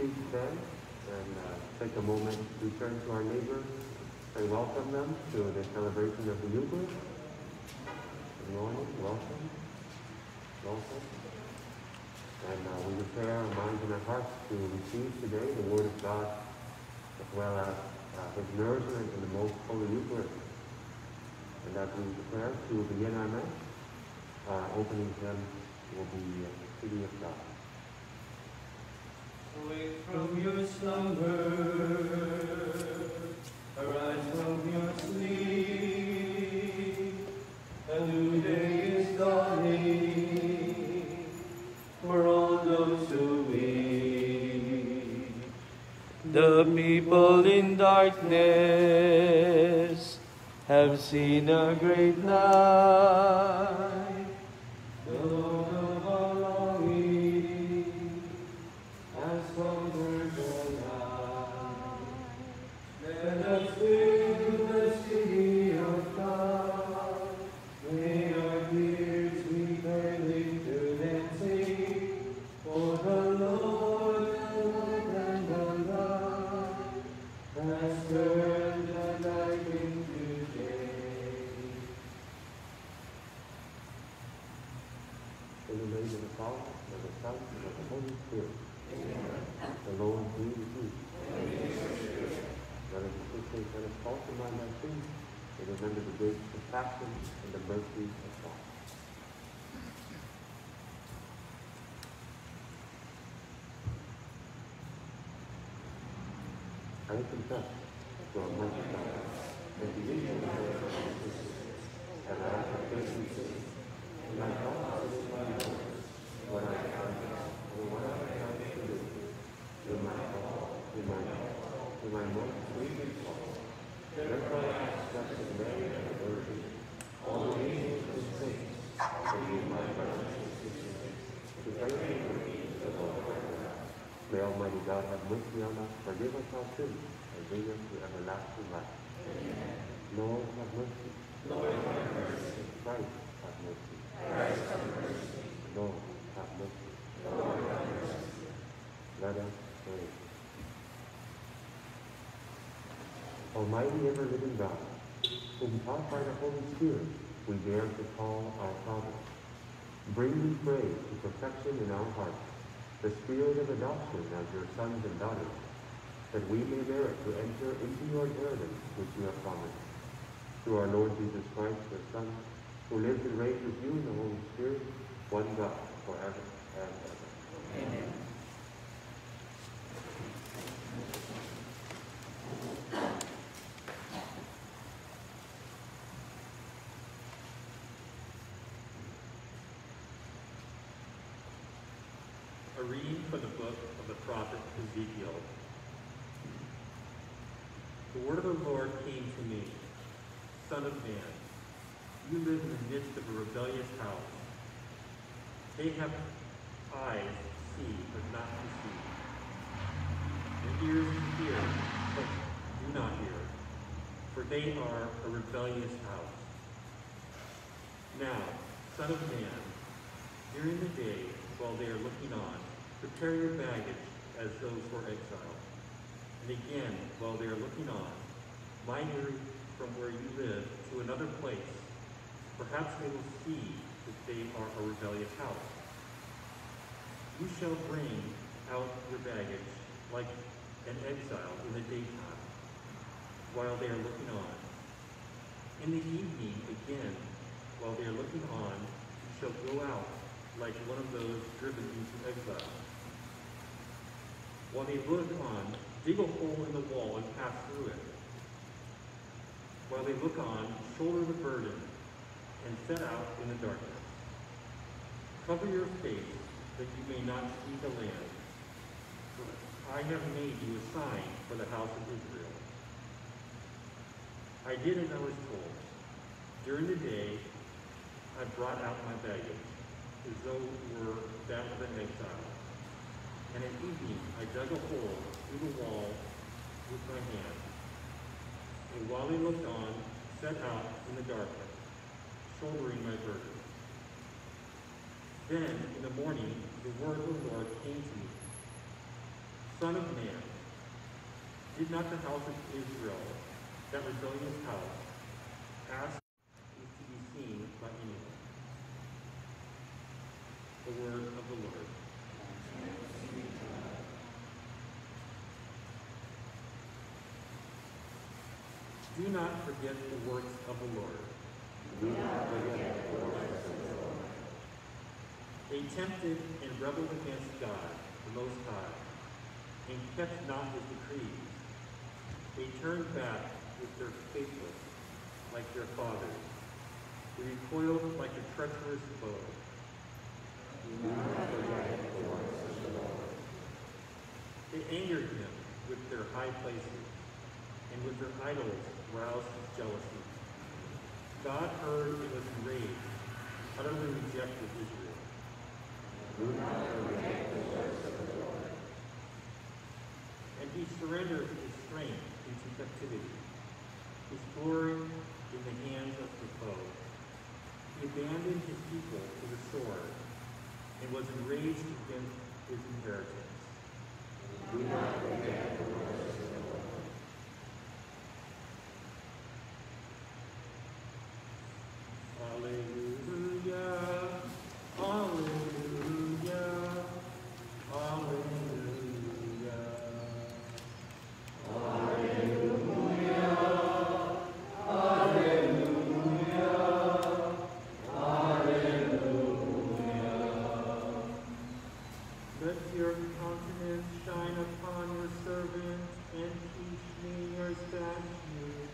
please stand and take a moment to turn to our neighbors and welcome them to the celebration of the Eucharist. Good morning, welcome, welcome. And we prepare our minds and our hearts to receive today the Word of God, as well as His nourishment in the most holy Eucharist. And as we prepare to begin our Mass, opening hymn will be City of God. Awake from your slumber, arise from your sleep. A new day is dawning for all those who weep. The people in darkness have seen a great light. The Lord of our longing has conquered the night. Let us build the city of God. May our tears be turned into dancing. For the Lord, the light and the light has turned the night into day. In the name of the Father, and of the Son, and of the Holy Spirit. Amen. The Lord be with you. Brothers and sisters, let us call to mind our sins and remember the great compassion and the mercy of God. I confess to Almighty God that the evil of my sisters, and I have greatly sinned. And I thought in my heart, what I have done, or what I have done to do, in my thought, in my most grievous fault. Therefore I ask Blessed Mary and the Virgin, all the angels and saints, and you, my brothers and sisters, to pray for me, the Lord of God. May Almighty God have mercy on us, forgive us our sins, and bring us to everlasting life. Amen. Lord, have mercy. Lord, have mercy. Christ, have mercy. Christ, have mercy. Lord, have mercy. Lord, have mercy. Let us pray. Almighty ever-living God, whom taught by the Holy Spirit, we dare to call our Father, bring, we pray, to perfection in our hearts the spirit of adoption as your sons and daughters, that we may merit to enter into your inheritance which you have promised. Through our Lord Jesus Christ, your Son, who lives and reigns with you in the Holy Spirit, one God, forever and ever. Amen. A reading from the book of the prophet Ezekiel. The word of the Lord came to me, Son of man, you live in the midst of a rebellious house. They have eyes to see, but not to see, and ears to hear, but do not hear, for they are a rebellious house. Now, Son of man, during the day, while they are looking on, prepare your baggage as those for exile. And again, while they are looking on, migrate from where you live to another place. Perhaps they will see that they are a rebellious house. You shall bring out your baggage like an exile in the daytime, while they are looking on. In the evening, again, while they are looking on, you shall go out like one of those driven into exile. While they look on, dig a hole in the wall and pass through it. While they look on, shoulder the burden and set out in the darkness. Cover your face that you may not see the land. For I have made you a sign for the house of Israel. I did as I was told. During the day, I brought out my baggage, as though it were that of an exile. And at evening I dug a hole through the wall with my hand. And while they looked on, set out in the darkness, shouldering my burden. Then in the morning the word of the Lord came to me. Son of man, did not the house of Israel, that rebellious house, ask is to be seen by anyone? The word of the Lord. Do not forget the works of the Lord. Do not forget the works of the Lord. They tempted and rebelled against God, the Most High, and kept not his decrees. They turned back with their faithless, like their fathers. They recoiled like a treacherous foe. Do not forget the works of the Lord. They angered him with their high places, and with their idols roused his jealousy. God heard and was enraged, utterly rejected Israel. Do not forget the works of the Lord. And he surrendered his strength into captivity, his glory in the hands of the foe. He abandoned his people to the sword, and was enraged against his inheritance. Do not forget the works of the Lord. Alleluia, alleluia, alleluia. Let your countenance shine upon your servant, and teach me your statutes.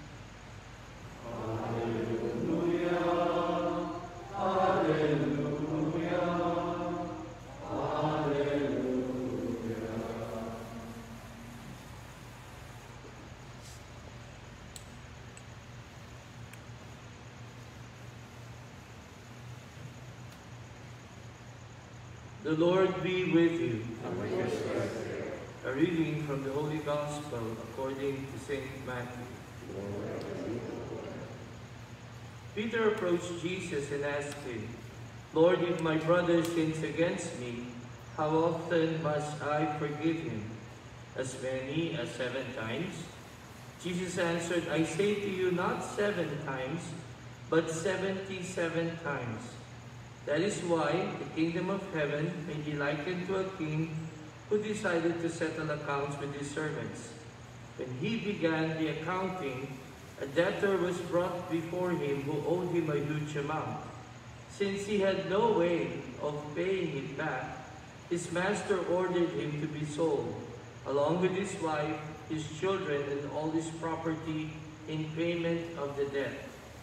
The Lord be with you. A reading from the Holy Gospel according to St. Matthew. Peter approached Jesus and asked him, Lord, if my brother sins against me, how often must I forgive him? As many as 7 times? Jesus answered, I say to you, not 7 times, but 77 times. That is why the kingdom of heaven may be likened to a king who decided to settle accounts with his servants. When he began the accounting, a debtor was brought before him who owed him a huge amount. Since he had no way of paying it back, his master ordered him to be sold, along with his wife, his children, and all his property in payment of the debt.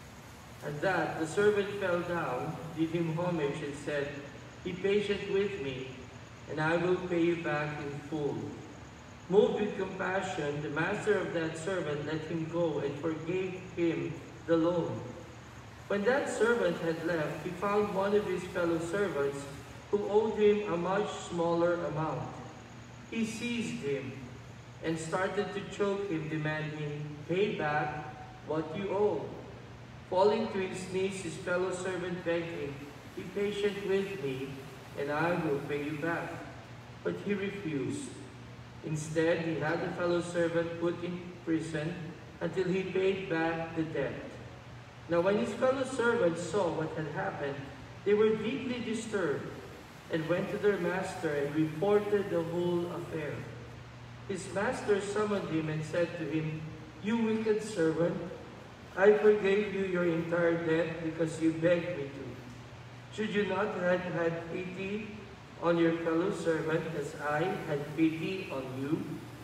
At that, the servant fell down, did him homage, and said, Be patient with me, and I will pay you back in full. Moved with compassion, the master of that servant let him go and forgave him the loan. When that servant had left, he found one of his fellow servants who owed him a much smaller amount. He seized him and started to choke him, demanding, Pay back what you owe. Falling to his knees, his fellow servant begged him, Be patient with me, and I will pay you back. But he refused. Instead, he had the fellow servant put in prison until he paid back the debt. Now when his fellow servants saw what had happened, they were deeply disturbed and went to their master and reported the whole affair. His master summoned him and said to him, You wicked servant, I forgave you your entire debt because you begged me to. Should you not have had pity on your fellow servant as I had pity on you?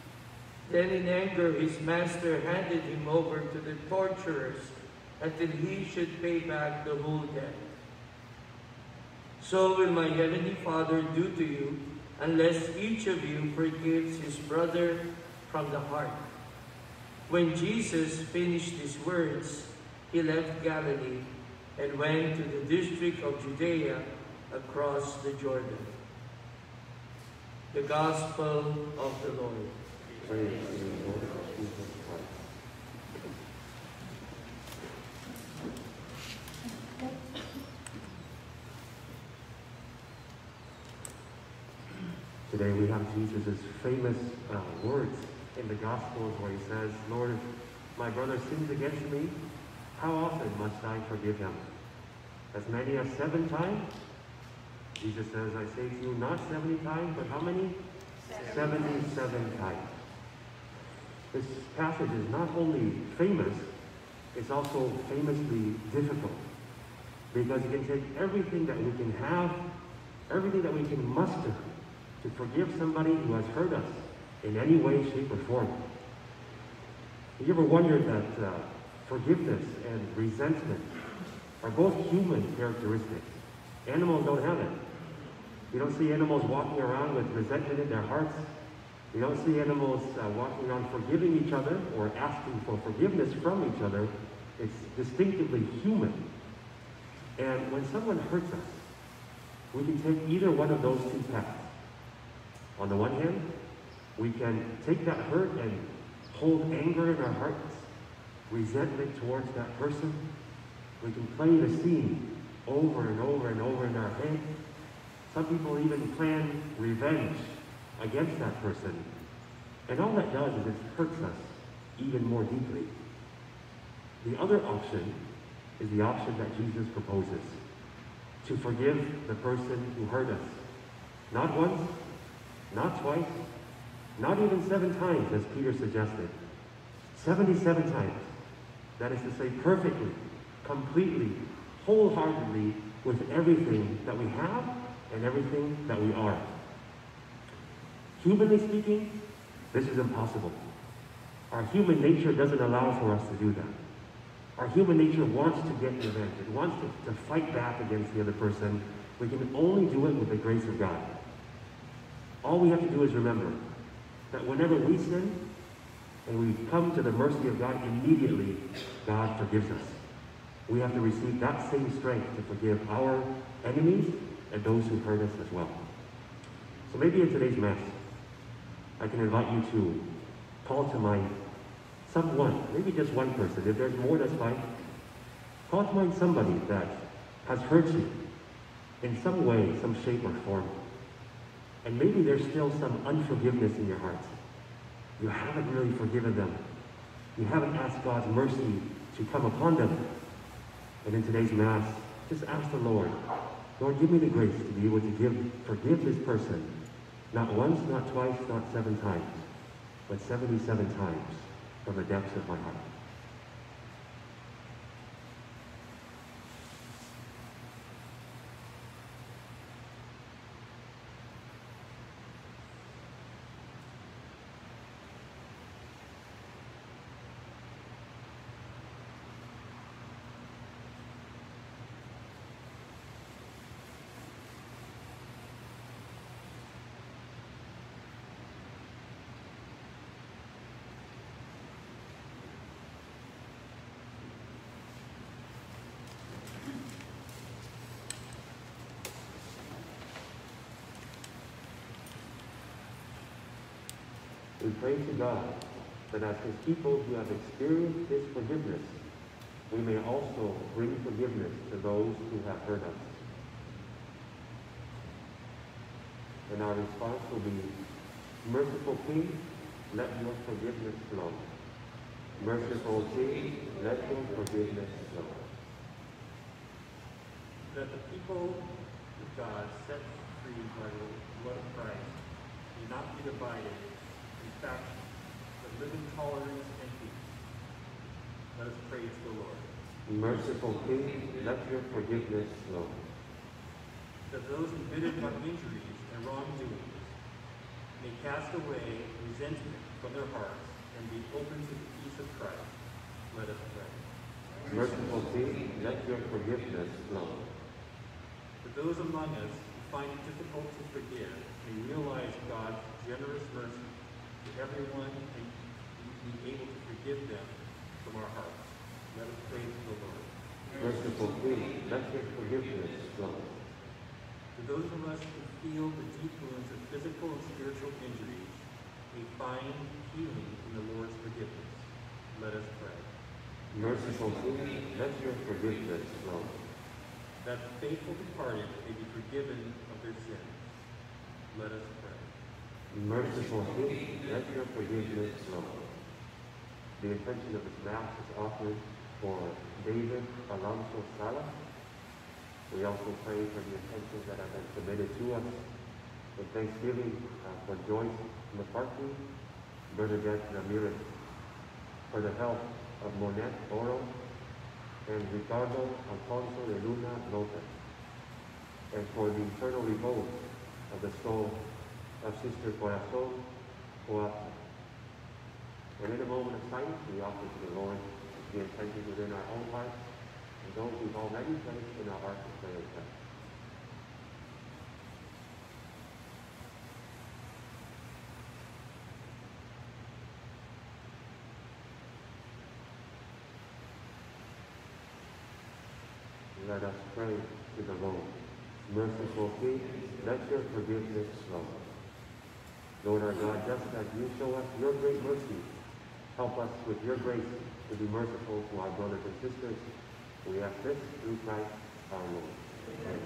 Then in anger his master handed him over to the torturers until he should pay back the whole debt. So will my heavenly Father do to you, unless each of you forgives his brother from the heart. When Jesus finished these words, he left Galilee and went to the district of Judea across the Jordan. The Gospel of the Lord. Praise to you, Lord Jesus Christ. today, we have Jesus' famous words in the Gospels where he says, Lord, if my brother sins against me, how often must I forgive him? As many as 7 times? Jesus says, I say to you, not 70 times, but how many? 77 times. This passage is not only famous, it's also famously difficult. Because it can take everything that we can have, everything that we can muster to forgive somebody who has hurt us in any way, shape, or form. Have you ever wondered that forgiveness and resentment are both human characteristics? Animals don't have it. You don't see animals walking around with resentment in their hearts. You don't see animals walking around forgiving each other or asking for forgiveness from each other. It's distinctively human. And when someone hurts us, we can take either one of those 2 paths. On the one hand, we can take that hurt and hold anger in our hearts, resentment towards that person. We can play the scene over and over and over in our head. Some people even plan revenge against that person. And all that does is it hurts us even more deeply. The other option is the option that Jesus proposes, to forgive the person who hurt us. Not once, not twice, not even 7 times, as Peter suggested. 77 times. That is to say, perfectly, completely, wholeheartedly, with everything that we have and everything that we are. Humanly speaking, this is impossible. Our human nature doesn't allow for us to do that. Our human nature wants to get revenge. It wants to fight back against the other person. We can only do it with the grace of God. All we have to do is remember that whenever we sin and we come to the mercy of God, immediately God forgives us. We have to receive that same strength to forgive our enemies and those who hurt us as well. So maybe in today's Mass, I can invite you to call to mind someone, maybe just one person. If there's more, that's fine. Call to mind somebody that has hurt you in some way, some shape or form. And maybe there's still some unforgiveness in your heart. You haven't really forgiven them. You haven't asked God's mercy to come upon them. And in today's Mass, just ask the Lord, Lord, give me the grace to be able to forgive this person. Not once, not twice, not 7 times, but 77 times from the depths of my heart. We pray to God that as His people who have experienced this forgiveness, we may also bring forgiveness to those who have hurt us. And our response will be, Merciful King, let your forgiveness flow. Merciful King, let your forgiveness flow. That the people of God set free by the blood of Christ may not be divided. In fact, but live in tolerance and peace. Let us pray to the Lord. Merciful King, let your forgiveness flow. That those embittered by injuries and wrongdoings may cast away resentment from their hearts and be open to the peace of Christ. Let us pray. Merciful King, let your forgiveness flow. That those among us who find it difficult to forgive may realize God's generous mercy to everyone and be able to forgive them from our hearts. Let us pray to the Lord. Merciful King, let your forgiveness flow. To those of us who feel the deep wounds of physical and spiritual injuries, may find healing in the Lord's forgiveness. Let us pray. Merciful King, let your forgiveness flow. That the faithful departed may be forgiven of their sins. Let us pray. Merciful King, let your forgiveness flow. The intention of this Mass is offered for David Alonso Sala. We also pray for the intentions that have been submitted to us in thanksgiving for Joyce McCarthy, Bernadette Ramirez, for the health of Monette Oro and Ricardo Alfonso de Luna Lopez, and for the eternal repose of the soul of Sister Corazon Coata. And in a moment of silence, we offer to the Lord the intentions within our own hearts and those we've already placed in our hearts of prayer. Let us pray to the Lord. Merciful King, let your forgiveness flow. Lord our God, just as you show us your great mercy, help us with your grace to be merciful to our brothers and sisters. We ask this through Christ our Lord. Amen.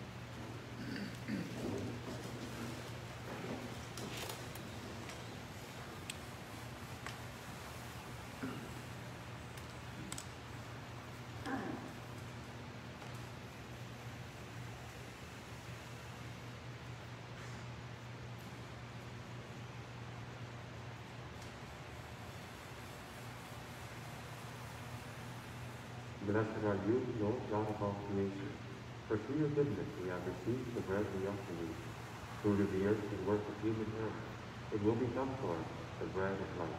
Blessed are you, Lord God of all creation. For through your goodness we have received the bread we offer you. Fruit of the earth and work of human hands, it will become for us the bread of life.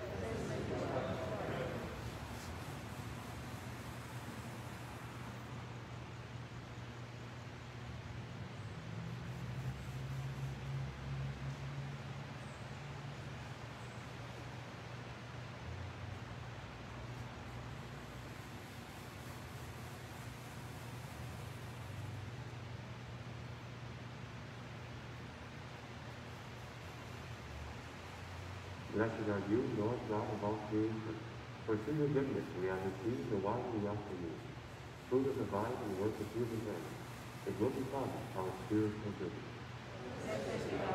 Blessed are you, Lord God of all creation. For through your goodness we have received the wine we offer you. Fruit of the vine and work of human hands, it will become our spiritual goodness.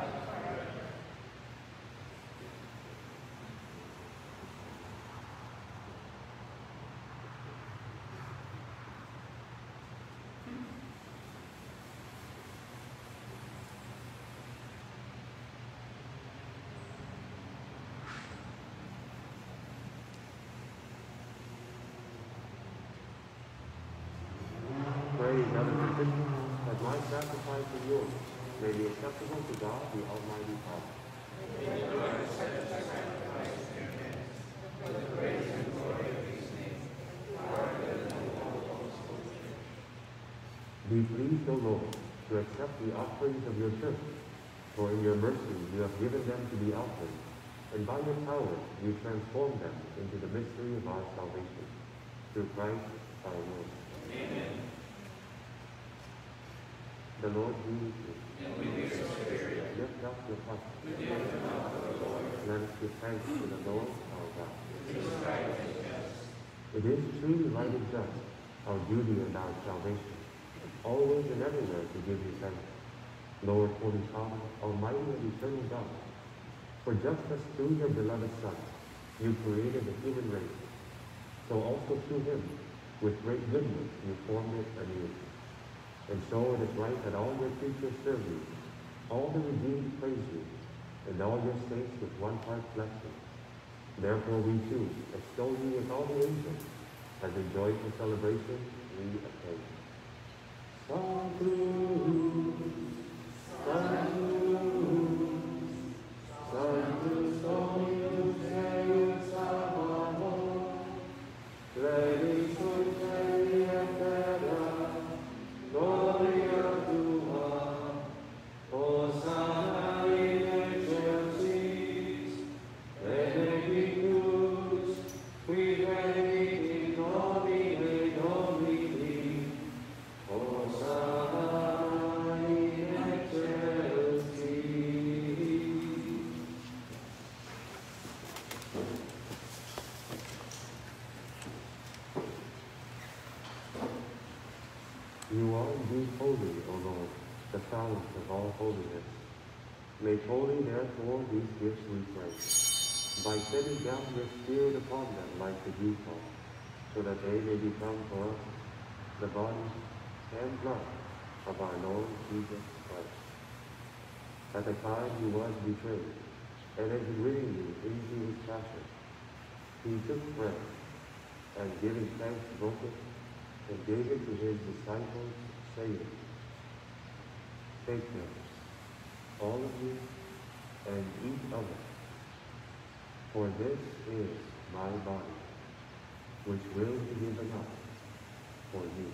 Praise, brothers and sisters, that my sacrifice and yours may be acceptable to God, the Almighty Father. Be pleased, O Lord, to accept the offerings of your church, for in your mercy you have given them to be offered, and by your power you transform them into the mystery of our salvation. Through Christ our Lord. Amen. The Lord be with you. And with your spirit. Lift up your hearts. Let us give thanks to the Lord our God. It is truly right and just, our duty and our salvation, always and everywhere to give you thanks, Lord, Holy Father, Almighty and eternal God. For just as through your beloved Son, you created the human race, so also through him, with great goodness, you formed it anew. And so it is right that all your creatures serve you, all the redeemed praise you, and all your saints with one heart bless you. Therefore we too extol you with all the angels, as in joyful celebration we acclaim. Sanctus, Sanctus, Sanctus Dominus Deus Sabaoth, plenitud terrae et terra, gloria tua, Hosanna in excelsis, benedictus, qui venit in nomine Domini, Hosanna in excelsis. You are indeed holy, O Lord, the fount of all holiness. Make holy, therefore, these gifts, we pray, by sending down your Spirit upon them like the dewfall, so that they may become for us the body and blood of our Lord Jesus Christ. At the time he was betrayed, and as he willingly into his passion, he took bread, and giving thanks broke it, and gave it to his disciples, saying, Take them, all of you, and eat of it, for this is my body, which will be given up for you.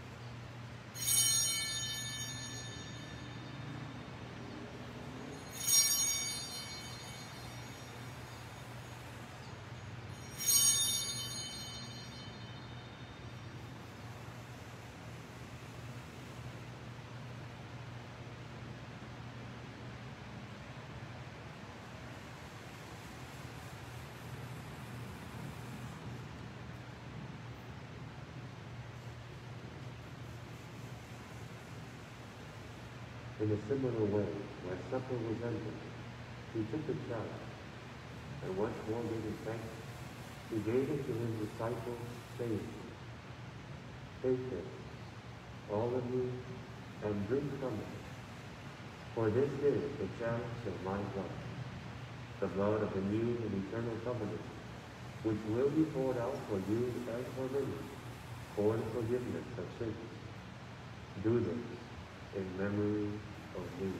In a similar way, when supper was ended, he took the chalice, and once more giving thanks, he gave it to his disciples, saying, Take it, all of you, and drink from it, for this is the chalice of my blood, the blood of the new and eternal covenant, which will be poured out for you and for many, for the forgiveness of sins. Do this in memory of me.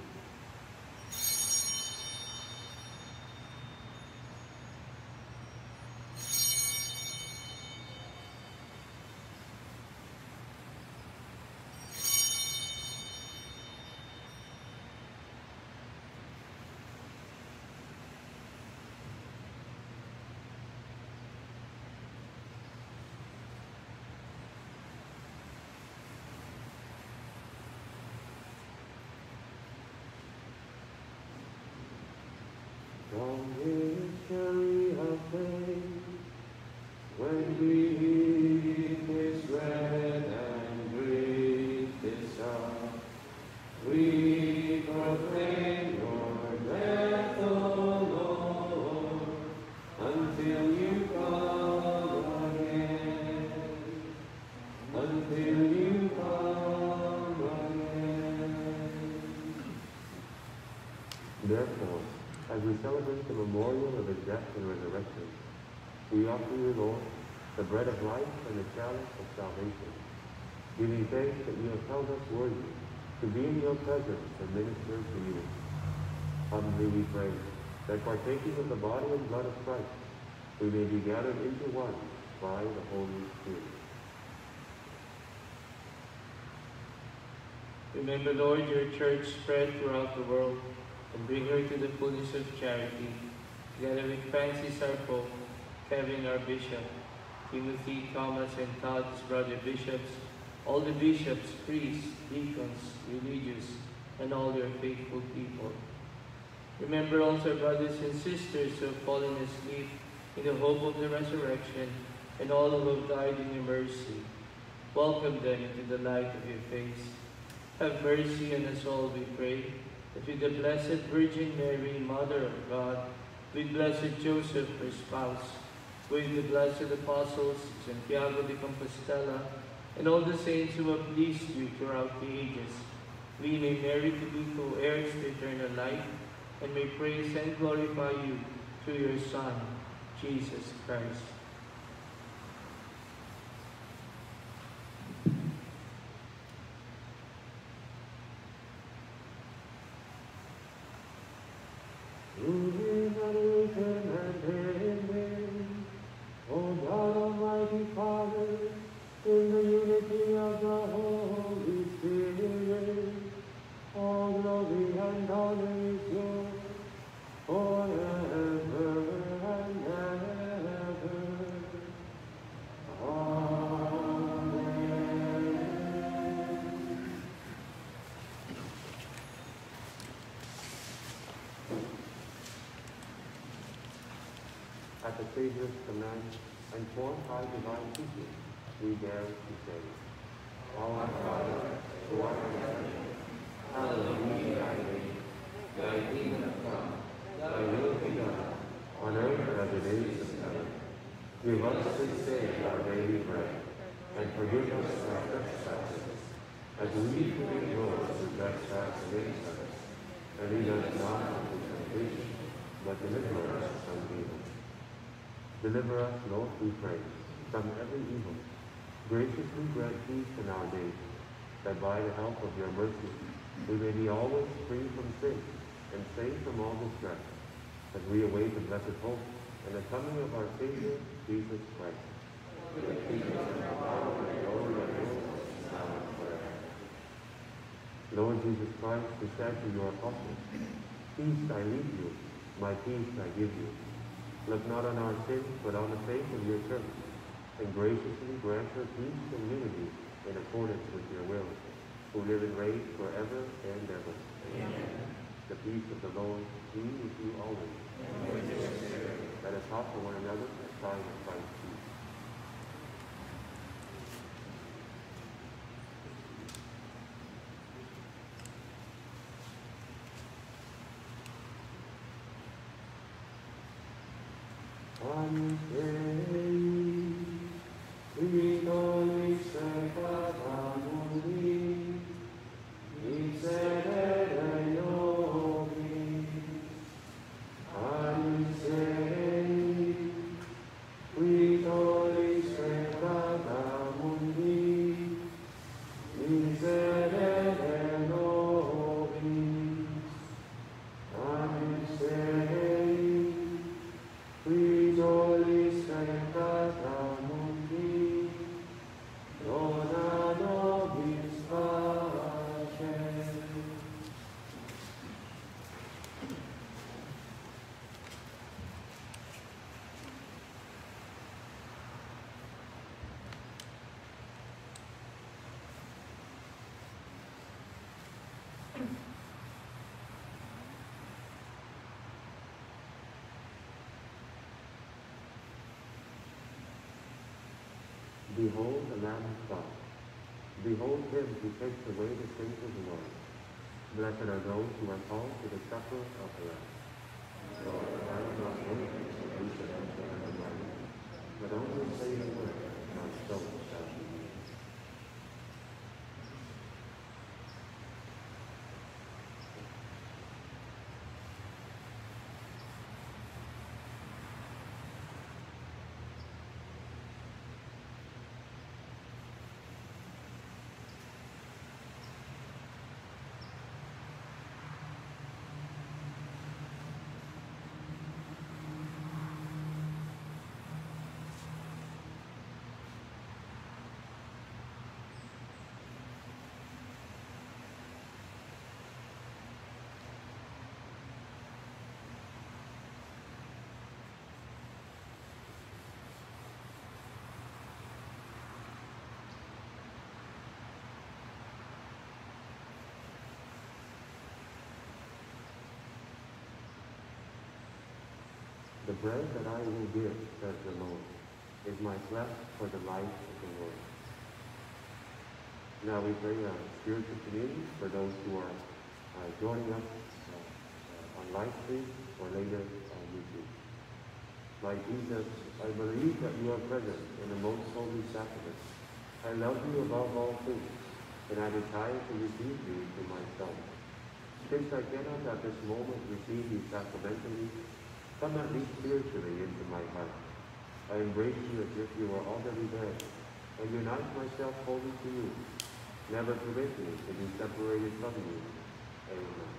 Long shall we have faith when we eat this bread and drink this cup. We proclaim your death, O Lord, until you come again. Until you come again. Therefore, as we celebrate the memorial of his death and resurrection, we offer you, Lord, the bread of life and the chalice of salvation, giving thanks that you have held us worthy to be in your presence and minister to you. Humbly we pray that partaking of the body and blood of Christ, we may be gathered into one by the Holy Spirit. Remember, Lord, your church spread throughout the world, and bring her to the fullness of charity, together with Francis our Pope, Kevin our Bishop, Timothy, Thomas, and Todd, his brother bishops, all the bishops, priests, deacons, religious, and all your faithful people. Remember also our brothers and sisters who have fallen asleep in the hope of the resurrection, and all who have died in your mercy. Welcome them into the light of your face. Have mercy on us all, we pray, that with the Blessed Virgin Mary, Mother of God, with Blessed Joseph, her spouse, with the blessed apostles, Santiago de Compostela, and all the saints who have pleased you throughout the ages, we may merit to be co-heirs to eternal life, and may praise and glorify you through your Son, Jesus Christ. O God, Almighty Father, in the unity of the Holy Spirit, all glory and honor is yours forever and ever. Amen. At the Savior's command, and formed by divine teaching, we dare to say, Our Father, who art in heaven, hallowed be thy name. Thy kingdom come, thy will be done, on earth as it is in heaven. Give us this day our daily bread, and forgive us our trespasses, as we forgive those who trespass against us. And lead us not into temptation, but deliver us from evil. Deliver us, Lord, we pray, from every evil. Graciously grant peace in our days, that by the help of your mercy we may be always free from sin and safe from all distress, as we await the blessed hope and the coming of our Savior, Jesus Christ. The kingdom and the power and the glory of yours, now and forever. Lord Jesus Christ, who said to your apostles, peace I leave you, my peace I give you. Look not on our sins, but on the faith of your church, and graciously grant her peace and unity in accordance with your will, who live and reign forever and ever. Amen. The peace of the Lord be with you always. Let us offer one another a sign of Christ's peace. Behold the Lamb of God. Behold him who takes away the sins of the world. Blessed are those who are called to the supper of the Lamb. Lord, I am not worthy to be the enter under my roof, but only say the word, and my soul shall be healed. The bread that I will give, says the Lord, is my flesh for the life of the world. Now we pray a spiritual communion for those who are joining us on live stream or later on YouTube. My Jesus, I believe that you are present in the most holy sacrament. I love you above all things, and I desire to receive you to myself. Since I cannot at this moment receive you sacramentally, come at least spiritually into my heart. I embrace you as if you were already there, and unite myself wholly to you. Never permit me to be separated from you. Amen.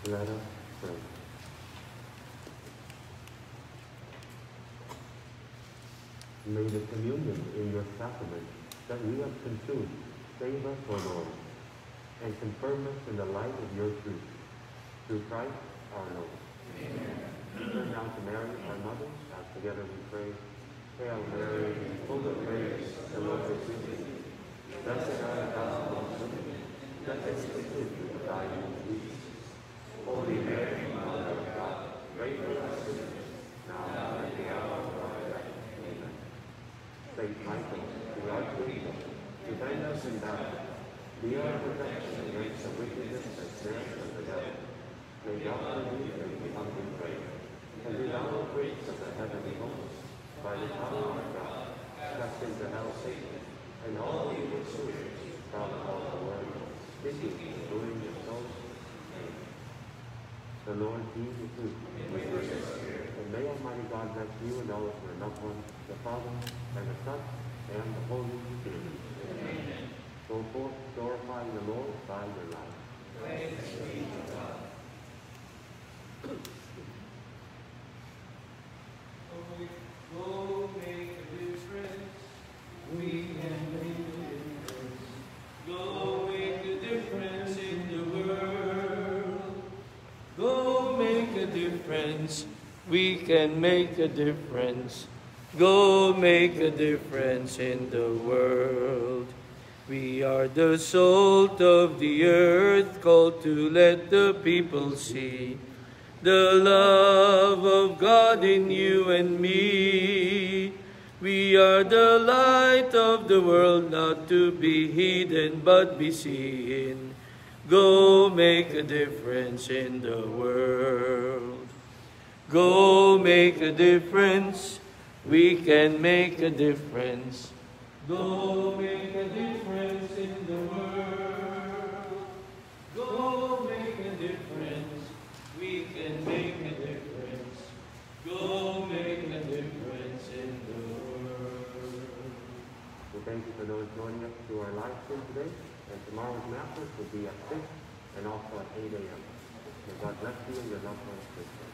Let us pray. May the communion in your sacrament that we have consumed save us, O Lord, and confirm us in the light of your truth. Through Christ our Lord. Amen. Turn now to Mary, our Mother, as together we pray. Hail Mary, full of grace, the Lord is with thee. Blessed art thou amongst women, blessed is the fruit of thy womb, Jesus. Holy Mary, Mother of God, pray for us sinners, now and at the hour of our death. Amen. Saint Michael, the Archangel, defend us in battle. Be our protection against the wickedness and snares of the devil. May God renew and be humbly praise, and devour the prince of the heavenly hosts, by the power of God, cast into hell Satan, and all evil spirits from all the world, seeking the ruin of souls. Amen. The Lord be with you, and may Almighty God bless you and all of your loved ones, the Father, and the Son, and the Holy Spirit. Amen. Go forth, glorifying the Lord by your life. Praise be to God. Go make a difference. We can make a difference. Go make a difference in the world. Go make a difference. We can make a difference. Go make a difference in the world. We are the salt of the earth, called to let the people see the love of God in you and me. We are the light of the world, not to be hidden but be seen. Go make a difference in the world. Go make a difference. We can make a difference. Go make a difference in the world. Go make a difference. We can make a difference. Go make a difference in the world. We thank you for those joining us through our live stream today. And tomorrow's Mass will be at 6 and also at 8 a.m. May God bless you and your loved ones this day.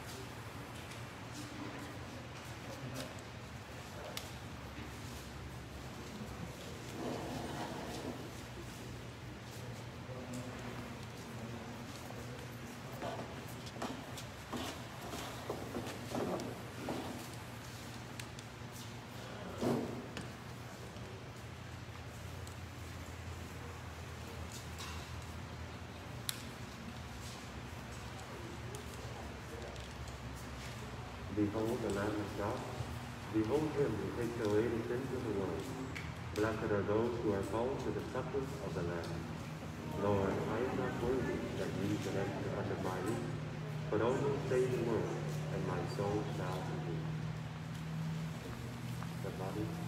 Behold the Lamb of God. Behold him who takes away the sins of the world. Blessed are those who are called to the supper of the Lamb. Lord, I am not worthy that you should enter under my roof, but only say the word, and my soul shall be healed. The body